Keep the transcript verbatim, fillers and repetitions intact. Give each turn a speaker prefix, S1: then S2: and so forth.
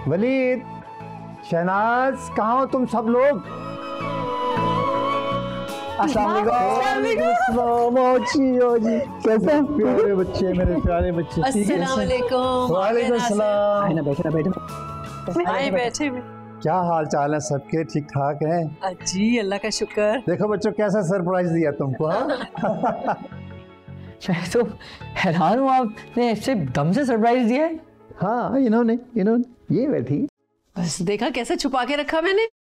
S1: वलीद, शहनाज, कहाँ हो तुम सब लोग? अस्सलाम वालेकुम। कैसे प्यारे बच्चे, मेरे प्यारे बच्चे?
S2: अस्सलाम वालेकुम।
S1: वालेकुम सलाम।
S3: बैठे बैठे
S2: आए बैठे।
S1: क्या हाल चाल है सबके? ठीक ठाक हैं?
S2: जी अल्लाह का शुक्र।
S1: देखो बच्चों कैसा सरप्राइज दिया तुमको। हाँ
S3: मैं तो हैरान हूँ, आपने ऐसे दम से सरप्राइज दिया है।
S1: हाँ, इन्होंने इन्होंने ये बैठी।
S2: बस देखा कैसे छुपा के रखा मैंने।